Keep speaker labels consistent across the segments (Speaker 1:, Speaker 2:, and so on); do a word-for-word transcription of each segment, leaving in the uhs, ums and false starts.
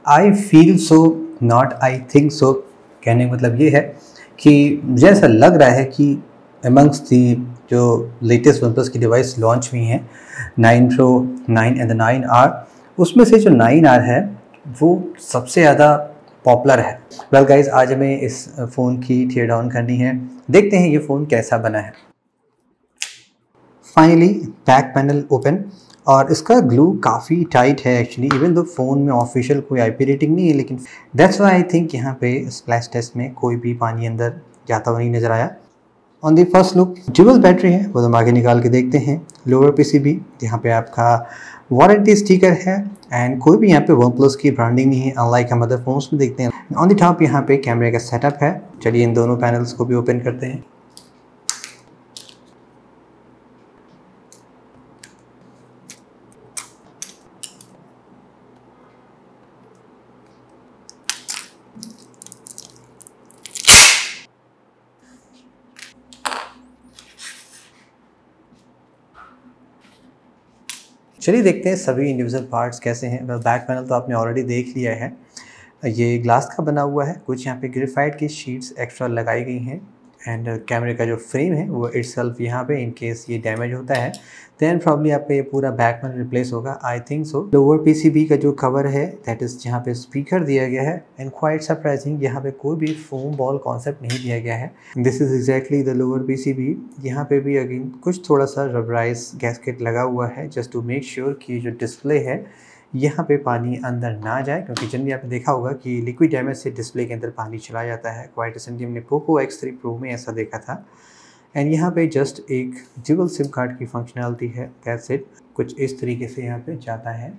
Speaker 1: I feel so not I think so, कहने का मतलब ये है कि मुझे ऐसा लग रहा है कि अमंग्स दी जो लेटेस्ट वन प्लस की डिवाइस लॉन्च हुई हैं nine pro, nine and nine R, उसमें से जो नाइन आर है वो सबसे ज़्यादा पॉपुलर है। वेल गाइज, आज हमें इस फ़ोन की टीयर डाउन करनी है, देखते हैं ये फ़ोन कैसा बना है। फाइनली बैक पैनल ओपन, और इसका ग्लू काफ़ी टाइट है एक्चुअली, इवन दो फ़ोन में ऑफिशियल कोई आईपी रेटिंग नहीं है, लेकिन दैट्स व्हाई आई थिंक यहाँ पे स्प्लैश टेस्ट में कोई भी पानी अंदर जाता हुआ नहीं नज़र आया। On the first look dual battery है, वो हम आगे निकाल के देखते हैं। लोअर पीसीबी, यहाँ पे आपका वारंटी स्टिकर है, एंड कोई भी यहाँ पे वन प्लस की ब्रांडिंग नहीं है, अनलाइक हम अदर फोन्स में देखते हैं। ऑन दी टॉप यहाँ पे कैमरे का सेटअप है। चलिए इन दोनों पैनल्स को भी ओपन करते हैं। चलिए देखते हैं सभी इंडिविजुअल पार्ट्स कैसे हैं। वेल बैक पैनल तो आपने ऑलरेडी देख लिया है, ये ग्लास का बना हुआ है, कुछ यहाँ पे ग्रेफाइट की शीट्स एक्स्ट्रा लगाई गई हैं, एंड कैमरे का जो फ्रेम है वो इटसेल्फ यहाँ पे इन केस ये डैमेज होता है देन प्रॉब्ली आपका ये पूरा बैक पैनल रिप्लेस होगा, I think so. Lower PCB का जो कवर है दैट इज़ जहाँ पे स्पीकर दिया गया है, एंड क्वाइट सरप्राइजिंग यहाँ पे कोई भी फोम बॉल कॉन्सेप्ट नहीं दिया गया है। This is exactly the lower PCB. यहाँ पे भी अगेन कुछ थोड़ा सा रबराइज गैस्केट लगा हुआ है जस्ट टू मेक श्योर कि जो डिस्प्ले है यहाँ पे पानी अंदर ना जाए, क्योंकि जनरली आपने देखा होगा कि लिक्विड डैमेज से डिस्प्ले के अंदर पानी चला जाता है। क्वाइट रिसेंटली हमने पोको एक्स थ्री प्रो में ऐसा देखा था। एंड यहाँ पे जस्ट एक ड्यूअल सिम कार्ड की फंक्शनैलिटी है, दैट्स इट। कुछ इस तरीके से यहाँ पे जाता है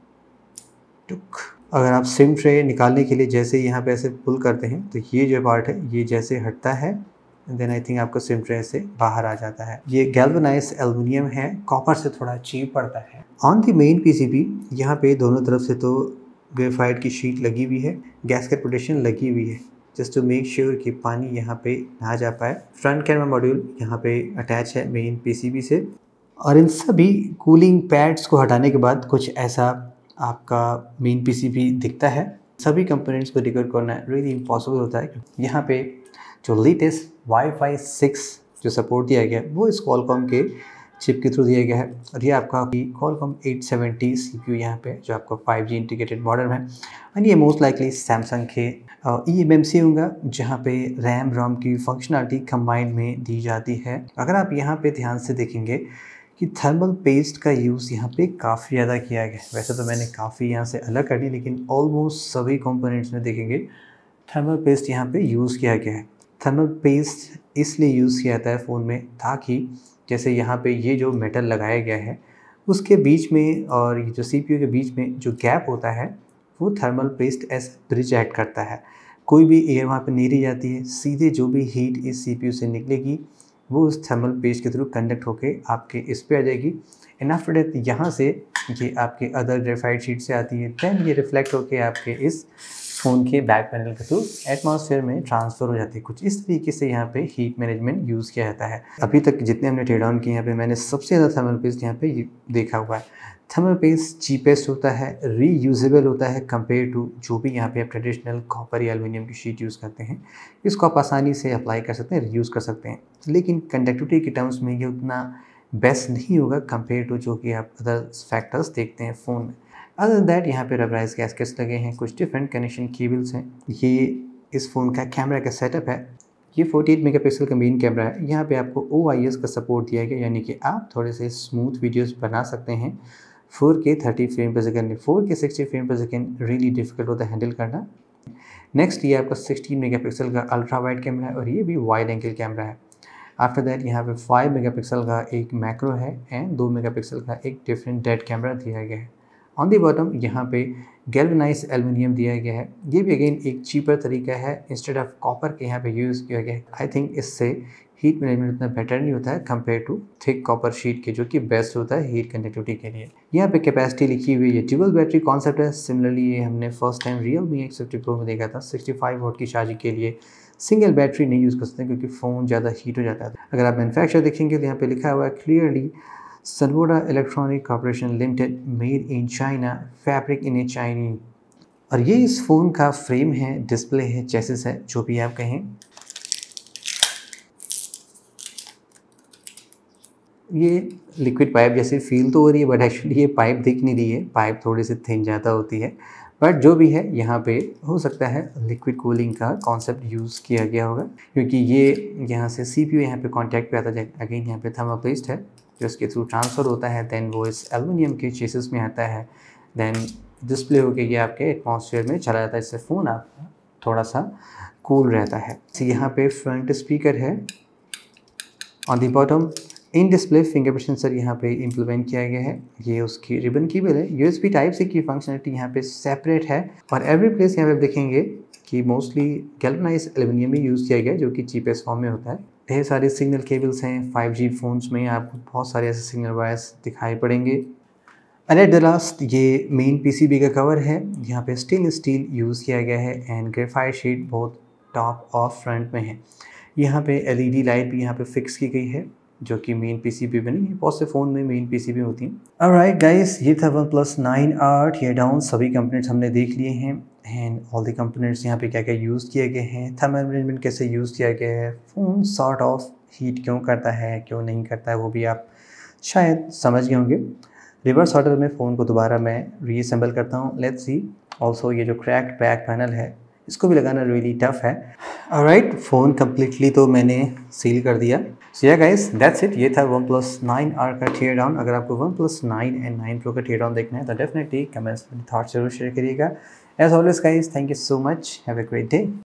Speaker 1: टुक। अगर आप सिम ट्रे निकालने के लिए जैसे यहाँ पे ऐसे पुल करते हैं तो ये जो पार्ट है ये जैसे हटता है, देन आई थिंक आपको सिम ट्रे से बाहर आ जाता है। ये गैल्वेनाइज्ड एल्युमिनियम है, कॉपर से थोड़ा चीप पड़ता है। ऑन द मेन पीसीबी यहाँ पे दोनों तरफ से तो ग्रेफाइट की शीट लगी हुई है, गैस्केट प्रोटेक्शन लगी हुई है जस्ट टू मेक श्योर कि पानी यहाँ पे ना जा पाए। फ्रंट कैमरा मॉड्यूल यहाँ पे अटैच है मेन पीसीबी से, और इन सभी कूलिंग पैड्स को हटाने के बाद कुछ ऐसा आपका मेन पीसीबी दिखता है। सभी कंपोनेंट्स को डिकोड करना रियली इम्पॉसिबल होता है। यहाँ पे जो लेटेस्ट वाईफाई सिक्स जो सपोर्ट दिया गया है वो इस क्वालकॉम के चिप के थ्रू दिया गया है, और ये आपका क्वालकॉम एट सेवेंटी सीपीयू यहाँ पे जो आपका फाइव जी इंटीग्रेटेड मॉडल है, और ये मोस्ट लाइकली सैमसंग के ई एम एम सी होगा जहाँ पे रैम रोम की फंक्शनलिटी कंबाइंड में दी जाती है। अगर आप यहाँ पे ध्यान से देखेंगे कि थर्मल पेस्ट का यूज़ यहाँ पे काफ़ी ज़्यादा किया गया है। वैसे तो मैंने काफ़ी यहाँ से अलग कर दी, लेकिन ऑलमोस्ट सभी कंपोनेंट्स में देखेंगे थर्मल पेस्ट यहाँ पे यूज़ किया गया है। थर्मल पेस्ट इसलिए यूज़ किया जाता है फ़ोन में ताकि जैसे यहाँ पे ये जो मेटल लगाया गया है उसके बीच में और ये जो सीपीयू के बीच में जो गैप होता है वो thermal paste as bridge act करता है। कोई भी एयर वहाँ पे नहीं रह जाती है, सीधे जो भी हीट इस सीपीयू से निकलेगी वो उस थर्मल पेस्ट के थ्रू कंडक्ट होके आपके इस पे आ जाएगी, एंड आफ्टर डेट यहाँ से ये आपके अदर ग्रेफाइट शीट से आती है, दैन ये रिफ्लेक्ट होके आपके इस फ़ोन के बैक पैनल के थ्रू एटमॉस्फेयर में ट्रांसफ़र हो जाती है। कुछ इस तरीके से यहाँ पे हीट मैनेजमेंट यूज़ किया जाता है। अभी तक जितने हमने टेयर डाउन किए यहाँ पे मैंने सबसे ज़्यादा थर्मल पेस्ट यहाँ पे देखा हुआ है। थर्मल पेस्ट चीपेस्ट होता है, रीयूजेबल होता है कंपेयर टू जो भी यहाँ पे आप ट्रेडिशनल कॉपर या एल्युमिनियम की शीट यूज़ करते हैं। इसको आप आसानी से अप्लाई कर सकते हैं, रीयूज़ कर सकते हैं, लेकिन कंडक्टिविटी के टर्म्स में ये उतना बेस्ट नहीं होगा कंपेयर टू जो कि आप अदर फैक्टर्स देखते हैं फ़ोन में। अदर देन दैट यहाँ पे रबराइज गैस्केट्स लगे हैं, कुछ डिफरेंट कनेक्शन केबल्स हैं। ये इस फ़ोन का कैमरा का सेटअप है। ये अड़तालीस मेगापिक्सल का मेन कैमरा है। यहाँ पे आपको ओ आई एस का सपोर्ट दिया गया, यानी कि आप थोड़े से स्मूथ वीडियोस बना सकते हैं। Four K thirty frame per second में, four K sixty frame per second really difficult होता है हैंडल करना। नेक्स्ट ये आपका सिक्सटीन मेगापिक्सल का अल्ट्रा वाइड कैमरा है, और ये भी वाइड एंगल कैमरा है। आफ्टर दैट यहाँ पे फाइव मेगापिक्सल का एक मैक्रो है, एंड टू मेगापिक्सल का एक डिफरेंट डेड कैमरा दिया गया है। ऑन दी बॉटम यहाँ पे गैल्वेनाइज्ड एल्युमिनियम दिया गया है। ये भी अगेन एक चीपर तरीका है, इंस्टेड ऑफ कॉपर के यहाँ पे यूज़ किया गया है। आई थिंक इससे हीट मैनेजमेंट उतना बेटर नहीं होता है compare to thick copper sheet के, जो कि बेस्ट होता है हीट कंडक्टिविटी के लिए। यहाँ पे कैपेसिटी लिखी हुई है, ड्यूअल बैटरी कॉन्सेप्ट है। सिमिलरली ये हमने first time Realme X fifty pro में देखा था। सिक्सटी फाइव वॉट की चार्जिंग के लिए सिंगल बैटरी नहीं यूज़ कर सकते क्योंकि फ़ोन ज़्यादा हीट हो जाता है। अगर आप मैन्युफैक्चर देखेंगे तो यहाँ पे लिखा हुआ है clearly Sunwoda Electronic Corporation Limited, made in China, fabric in a Chinese। और ये इस फ़ोन का फ्रेम है, डिस्प्ले है, चेसिस है, जो भी आप कहें। ये लिक्विड पाइप जैसे फ़ील तो हो रही है, बट एक्चुअली ये पाइप दिख नहीं रही है, पाइप थोड़ी सी थिन ज़्यादा होती है। बट जो भी है, यहाँ पे हो सकता है लिक्विड कूलिंग का कॉन्सेप्ट यूज़ किया गया होगा, क्योंकि ये यहाँ से सीपीयू यहाँ पे कॉन्टैक्ट पे आता है। अगेन यहाँ पे थर्मोप्लेस्ट है जो इसके थ्रू ट्रांसफ़र होता है, देन वो इस एल्युमिनियम के चेसिस में आता है, देन डिस्प्ले होके ये आपके एटमॉस्फेयर में चला जाता है। इससे फ़ोन आपका थोड़ा सा कूल रहता है। यहाँ पे फ्रंट स्पीकर है, on the bottom in display fingerprint sensor यहाँ पे इम्प्लीमेंट किया गया है। ये उसकी रिबन केबल है। यूएसबी टाइप सी की फंक्शनलिटी यहाँ पे सेपरेट है, और एवरी प्लेस यहाँ पे आप देखेंगे कि मोस्टली गैल्वनाइज्ड एल्युमिनियम ही यूज़ किया गया है, जो कि चीपेस्ट फॉर्म में होता है। ढेर सारे सिग्नल केबल्स हैं। फाइव जी फ़ोन्स में आपको बहुत सारे ऐसे सिग्नल वायर्स दिखाई पड़ेंगे। एंड एट द लास्ट ये मेन पीसीबी का कवर है। यहाँ पे स्टेनलेस स्टील यूज़ किया गया है एंड ग्रेफाइट शीट बहुत टॉप और फ्रंट में है। यहाँ पे एलईडी लाइट भी यहाँ पे फिक्स की गई है, जो कि मेन पीसीबी में नहीं है, बहुत से फ़ोन में मेन पीसीबी होती हैं। ऑलराइट गाइस, ये था one plus nine R tear down. सभी कंपोनेंट्स हमने देख लिए हैं एंड ऑल द कंपोनेंट्स यहाँ पे क्या क्या यूज़ किए गए हैं, थर्मल मैनेजमेंट कैसे यूज़ किया गया है, फ़ोन सॉर्ट ऑफ हीट क्यों करता है, क्यों नहीं करता है, वो भी आप शायद समझ गए होंगे। रिवर्स ऑर्डर में फ़ोन को दोबारा मैं रीअसेंबल करता हूँ। Let's see. ऑल्सो ये जो क्रैक्ड बैक पैनल है, इसको भी लगाना रियली टफ है। ऑलराइट, फ़ोन कम्प्लीटली तो मैंने सील कर दिया। सो या गाइस, दैट्स इट। ये था वन प्लस नाइन आर का टीयर डाउन। अगर आपको one plus nine and nine pro का टीयर डाउन देखना है तो डेफिनेटली कमेंट्स में थॉट्स जरूर शेयर करिएगा। As always guys, thank you so much. Have a great day.